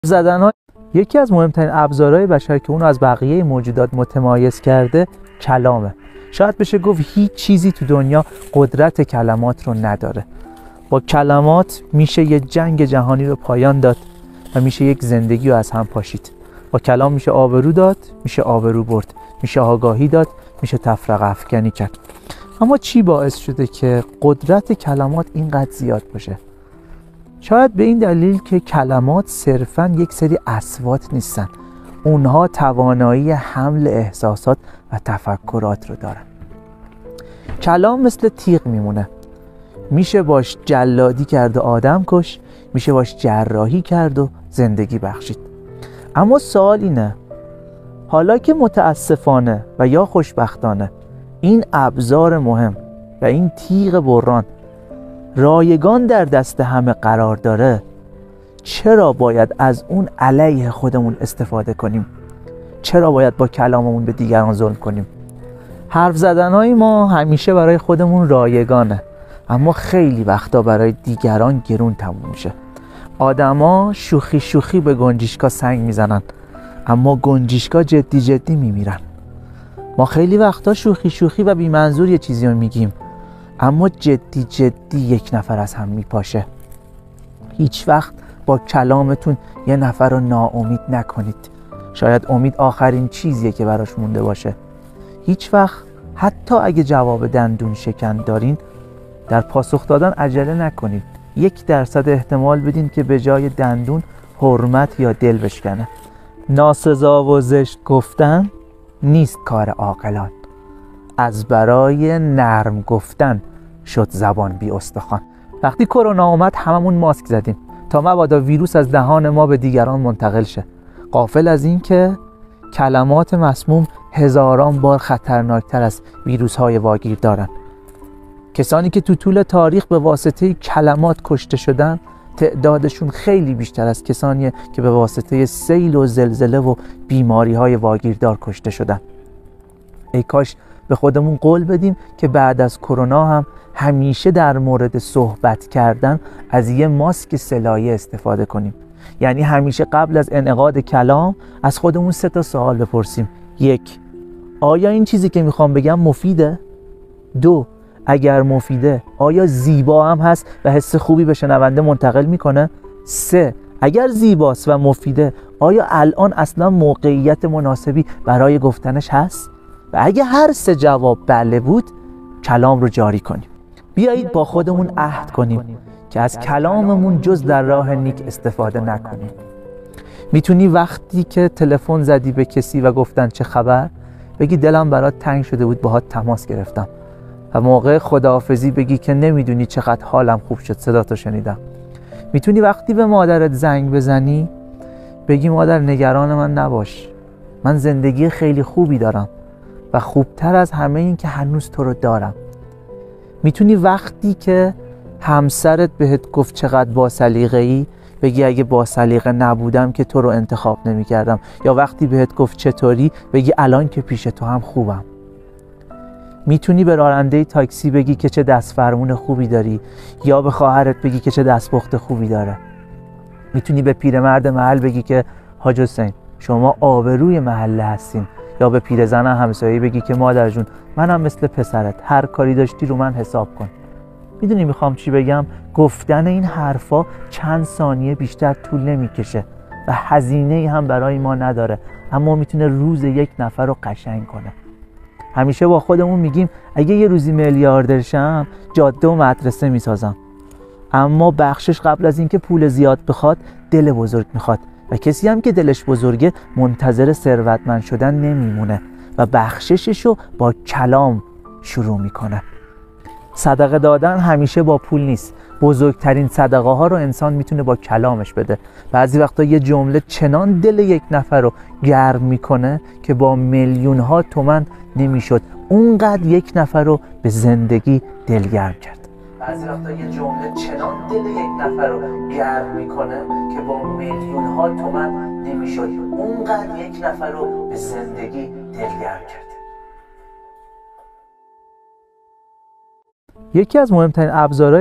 زدن‌ها یکی از مهمترین ابزارهای بشر که اونو از بقیه موجودات متمایز کرده کلامه. شاید بشه گفت هیچ چیزی تو دنیا قدرت کلمات رو نداره. با کلمات میشه یه جنگ جهانی رو پایان داد و میشه یک زندگی رو از هم پاشید. با کلام میشه آبرو داد، میشه آبرو برد، میشه آگاهی داد، میشه تفرقه افکنی کرد. اما چی باعث شده که قدرت کلمات اینقدر زیاد باشه؟ شاید به این دلیل که کلمات صرفاً یک سری اصوات نیستن، اونها توانایی حمل احساسات و تفکرات رو دارن. کلام مثل تیغ میمونه، میشه باش جلادی کرد و آدم کش، میشه باش جراحی کرد و زندگی بخشید. اما سوال اینه، حالا که متاسفانه و یا خوشبختانه این ابزار مهم و این تیغ بران رایگان در دست همه قرار داره، چرا باید از اون علیه خودمون استفاده کنیم؟ چرا باید با کلاممون به دیگران ظلم کنیم؟ حرف زدنهای ما همیشه برای خودمون رایگانه، اما خیلی وقتا برای دیگران گرون تموم میشه. آدما شوخی شوخی به گنجشکا سنگ میزنن، اما گنجشکا جدی جدی میمیرن. ما خیلی وقتا شوخی شوخی و بی منظور یه چیزی رو میگیم، اما جدی جدی یک نفر از هم میپاشه. هیچ وقت با کلامتون یه نفر رو ناامید نکنید. شاید امید آخرین چیزیه که براش مونده باشه. هیچ وقت حتی اگه جواب دندون شکن دارین، در پاسخ دادن عجله نکنید. 1% احتمال بدین که به جای دندون حرمت یا دل بشکنه. ناسزا و زشت گفتن نیست کار عاقلان، از برای نرم گفتن شد زبان بی استخوان. وقتی کرونا اومد هممون ماسک زدیم تا مبادا ویروس از دهان ما به دیگران منتقل شه، غافل از این که کلمات مسموم هزاران بار خطرناکتر از ویروس های واگیر دارن. کسانی که تو طول تاریخ به واسطه کلمات کشته شدن تعدادشون خیلی بیشتر از کسانی که به واسطه سیل و زلزله و بیماری های واگیردار کشته شدن. ای کاش به خودمون قول بدیم که بعد از کرونا هم همیشه در مورد صحبت کردن از یه ماسک سلایه استفاده کنیم. یعنی همیشه قبل از انعقاد کلام از خودمون 3 سوال بپرسیم. 1. آیا این چیزی که میخوام بگم مفیده؟ 2. اگر مفیده آیا زیبا هم هست و حس خوبی به شنونده منتقل میکنه؟ 3. اگر زیباست و مفیده آیا الان اصلا موقعیت مناسبی برای گفتنش هست؟ و اگه هر 3 جواب بله بود، کلام رو جاری کنیم. بیایید با خودمون عهد کنیم که از کلاممون جز در راه نیک استفاده نکنیم. میتونی وقتی که تلفن زدی به کسی و گفتن چه خبر، بگی دلم برات تنگ شده بود باهات تماس گرفتم، و موقع خداحافظی بگی که نمیدونی چقدر حالم خوب شد صداتو شنیدم. میتونی وقتی به مادرت زنگ بزنی بگی مادر نگران من نباش، من زندگی خیلی خوبی دارم و خوبتر از همه این که هنوز تو رو دارم. میتونی وقتی که همسرت بهت گفت چقدر باسلیقه‌ای بگی اگه باسلیقه نبودم که تو رو انتخاب نمی کردم، یا وقتی بهت گفت چطوری بگی الان که پیش تو هم خوبم. میتونی به راننده تاکسی بگی که چه دست فرمون خوبی داری، یا به خواهرت بگی که چه دستپخت خوبی داره. میتونی به پیرمرد محل بگی که حاج حسین شما آبروی محله هستین، یا به پیرزن همسایه بگی که مادر جون منم مثل پسرت، هر کاری داشتی رو من حساب کن. میدونی میخوام چی بگم؟ گفتن این حرفا چند ثانیه بیشتر طول نمیکشه و هزینه‌ای هم برای ما نداره، اما میتونه روز یک نفر رو قشنگ کنه. همیشه با خودمون میگیم اگه یه روزی میلیاردر شم جاده و مدرسه میسازم، اما بخشش قبل از اینکه پول زیاد بخواد دل بزرگ میخواد، و کسی هم که دلش بزرگه منتظر ثروتمند شدن نمیمونه و بخشششو با کلام شروع میکنه. صدقه دادن همیشه با پول نیست. بزرگترین صدقه ها رو انسان میتونه با کلامش بده. بعضی وقتا یه جمله چنان دل یک نفر رو گرم میکنه که با میلیون ها تومن نمیشد اونقدر یک نفر رو به زندگی دلگرم کرد. بعضی وقتا یه جمله چنان دل یک نفر رو گرم میکنه که با میلیون ها تومن نمیشد اونقدر یک نفر رو به زندگی دلگرم کرد. یکی از مهمترین ابزارهای